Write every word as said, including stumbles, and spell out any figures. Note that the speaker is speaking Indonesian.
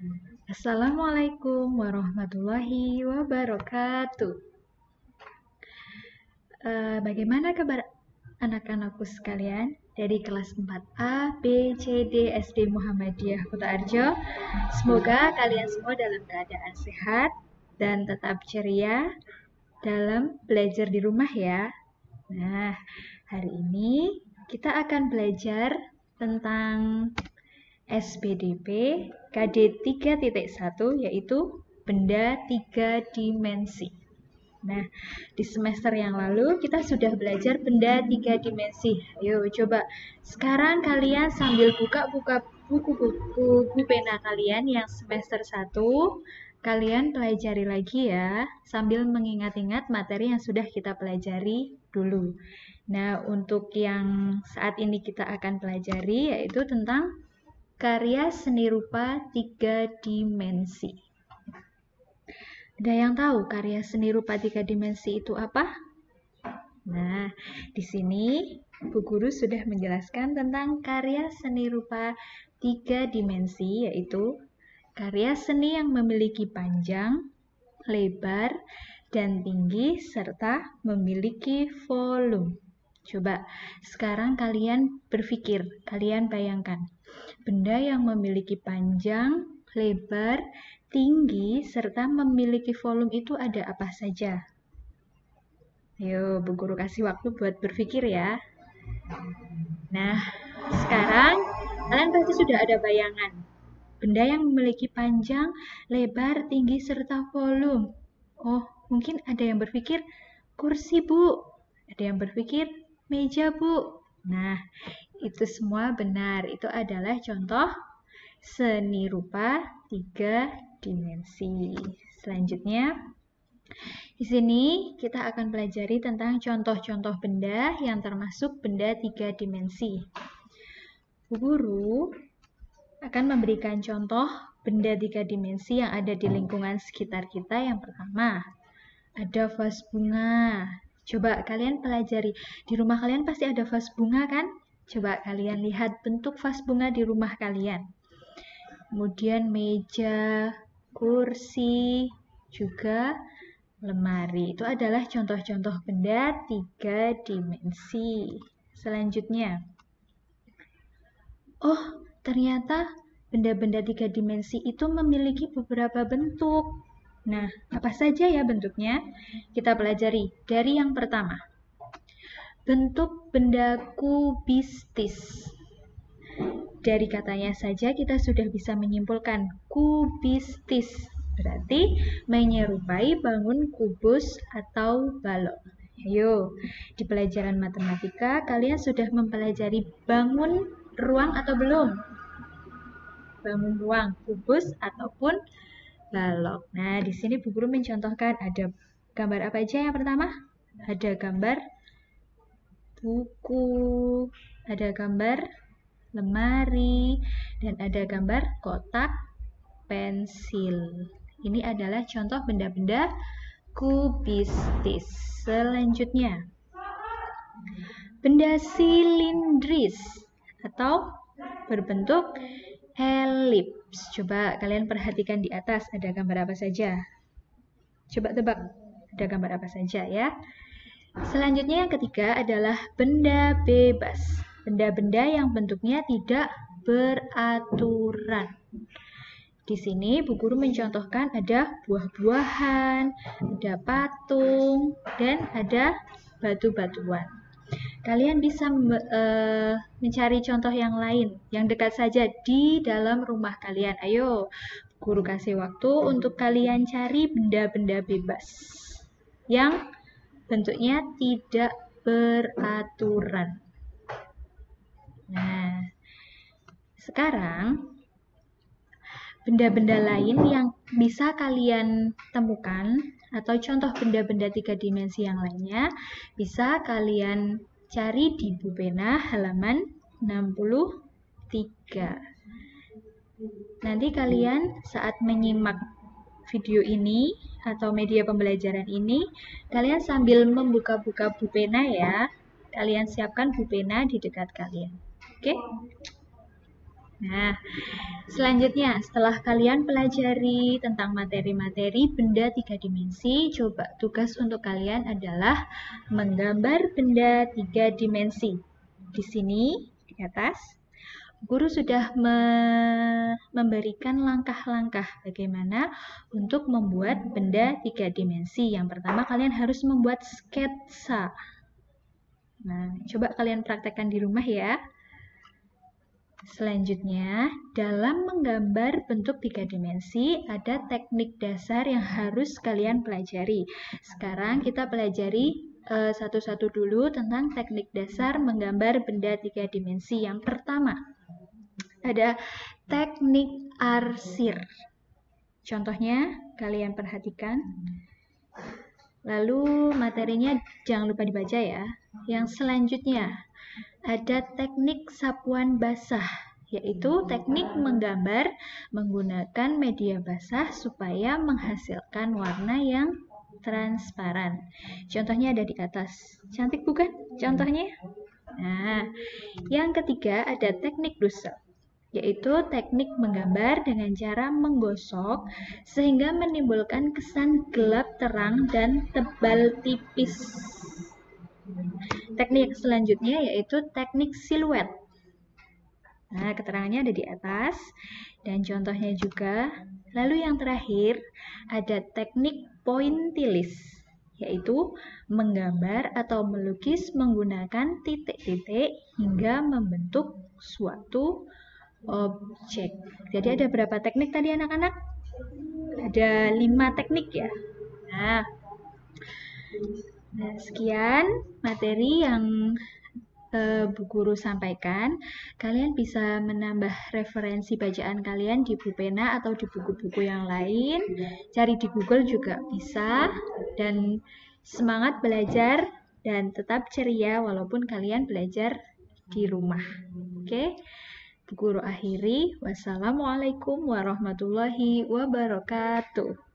Assalamualaikum warahmatullahi wabarakatuh. Eh, bagaimana kabar anak-anakku sekalian dari kelas empat A, B, C, D, S D Muhammadiyah Kota Arjo? Semoga kalian semua dalam keadaan sehat dan tetap ceria dalam belajar di rumah ya. Nah, hari ini kita akan belajar tentang S B D P K D tiga titik satu yaitu benda tiga dimensi. Nah, di semester yang lalu kita sudah belajar benda tiga dimensi. Ayo coba sekarang kalian sambil buka-buka buku-buku buku pena kalian yang semester satu, kalian pelajari lagi ya, sambil mengingat-ingat materi yang sudah kita pelajari dulu. Nah, untuk yang saat ini kita akan pelajari yaitu tentang karya seni rupa tiga dimensi. Ada yang tahu karya seni rupa tiga dimensi itu apa? Nah, di sini Bu Guru sudah menjelaskan tentang karya seni rupa tiga dimensi, yaitu karya seni yang memiliki panjang, lebar, dan tinggi, serta memiliki volume. Coba sekarang kalian berpikir, kalian bayangkan, benda yang memiliki panjang, lebar, tinggi, serta memiliki volume itu ada apa saja? Ayo, Bu Guru kasih waktu buat berpikir ya. Nah, sekarang kalian pasti sudah ada bayangan. Benda yang memiliki panjang, lebar, tinggi, serta volume. Oh, mungkin ada yang berpikir kursi, Bu. Ada yang berpikir meja, Bu. Nah, itu semua benar. Itu adalah contoh seni rupa tiga dimensi. Selanjutnya, di sini kita akan pelajari tentang contoh-contoh benda yang termasuk benda tiga dimensi. Bu Guru akan memberikan contoh benda tiga dimensi yang ada di lingkungan sekitar kita. Yang pertama, ada vas bunga. Coba kalian pelajari, di rumah kalian pasti ada vas bunga kan? Coba kalian lihat bentuk vas bunga di rumah kalian. Kemudian meja, kursi, juga lemari. Itu adalah contoh-contoh benda tiga dimensi. Selanjutnya, oh ternyata benda-benda tiga dimensi itu memiliki beberapa bentuk. Nah, apa saja ya bentuknya? Kita pelajari dari yang pertama. Bentuk benda kubistis. Dari katanya saja kita sudah bisa menyimpulkan kubistis. Berarti menyerupai bangun kubus atau balok. Ayo, di pelajaran matematika kalian sudah mempelajari bangun ruang atau belum? Bangun ruang, kubus ataupun balok. Nah, di sini Bu Guru mencontohkan ada gambar apa aja yang pertama? Ada gambar buku, ada gambar lemari, dan ada gambar kotak pensil. Ini adalah contoh benda-benda kubistis. Selanjutnya, benda silindris atau berbentuk elips. Coba kalian perhatikan di atas, ada gambar apa saja? Coba tebak, ada gambar apa saja ya? Selanjutnya yang ketiga adalah benda bebas. Benda-benda yang bentuknya tidak beraturan. Di sini Bu Guru mencontohkan ada buah-buahan, ada patung, dan ada batu-batuan. Kalian bisa uh, mencari contoh yang lain, yang dekat saja di dalam rumah kalian. Ayo, Bu Guru kasih waktu untuk kalian cari benda-benda bebas yang bentuknya tidak beraturan. Nah, sekarang benda-benda lain yang bisa kalian temukan atau contoh benda-benda tiga dimensi yang lainnya bisa kalian cari di buku pena halaman enam puluh tiga. Nanti kalian saat menyimak video ini atau media pembelajaran ini, kalian sambil membuka-buka buku pena ya. Kalian siapkan buku pena di dekat kalian. Oke? Nah, selanjutnya setelah kalian pelajari tentang materi-materi benda tiga dimensi, coba tugas untuk kalian adalah menggambar benda tiga dimensi. Di sini, di atas, guru sudah me memberikan langkah-langkah bagaimana untuk membuat benda tiga dimensi. Yang pertama, kalian harus membuat sketsa. Nah, coba kalian praktekkan di rumah ya. Selanjutnya, dalam menggambar bentuk tiga dimensi, ada teknik dasar yang harus kalian pelajari. Sekarang kita pelajari uh, satu-satu dulu tentang teknik dasar menggambar benda tiga dimensi. Yang pertama, ada teknik arsir. Contohnya, kalian perhatikan. Lalu materinya jangan lupa dibaca ya. Yang selanjutnya, ada teknik sapuan basah, yaitu teknik menggambar menggunakan media basah supaya menghasilkan warna yang transparan. Contohnya ada di atas. Cantik bukan contohnya? Nah, yang ketiga ada teknik dusel, yaitu teknik menggambar dengan cara menggosok sehingga menimbulkan kesan gelap terang dan tebal tipis. Teknik selanjutnya yaitu teknik siluet. Nah, keterangannya ada di atas dan contohnya juga. Lalu yang terakhir ada teknik pointillis, yaitu menggambar atau melukis menggunakan titik-titik hingga membentuk suatu objek. Jadi ada berapa teknik tadi anak-anak? Ada lima teknik ya. Nah, Nah, sekian materi yang uh, Bu Guru sampaikan. Kalian bisa menambah referensi bacaan kalian di Bupena atau di buku-buku yang lain. Cari di Google juga bisa. Dan semangat belajar dan tetap ceria walaupun kalian belajar di rumah. Oke? Bu Guru akhiri. Wassalamualaikum warahmatullahi wabarakatuh.